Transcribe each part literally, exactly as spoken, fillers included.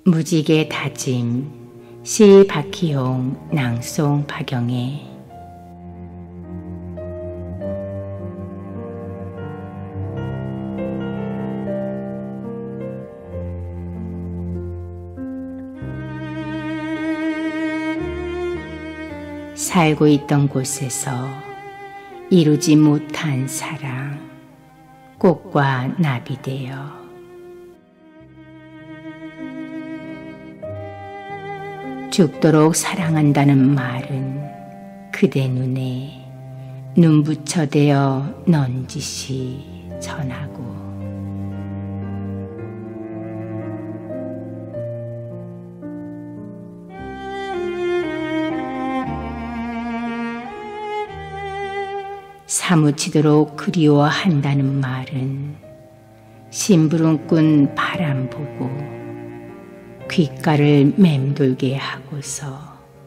무지개 다짐 시 박희용 낭송 박영애. 살고 있던 곳에서 이루지 못한 사랑, 꽃과 나비 되어 죽도록 사랑한다는 말은 그대 눈에 눈부처되어 넌지시 전하고, 사무치도록 그리워한다는 말은 심부름꾼 바람 보고 귓가를 맴돌게 하고서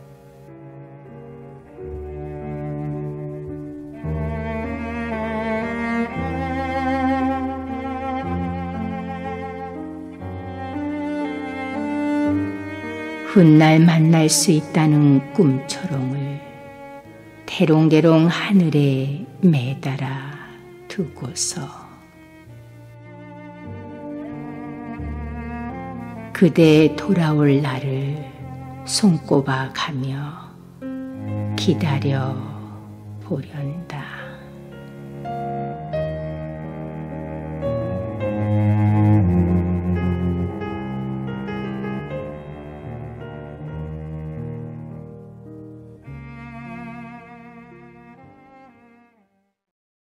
훗날 만날 수 있다는 꿈초롱을 대롱대롱 하늘에 매달아 두고서 그대 돌아올 날을 손꼽아 가며 기다려 보련다.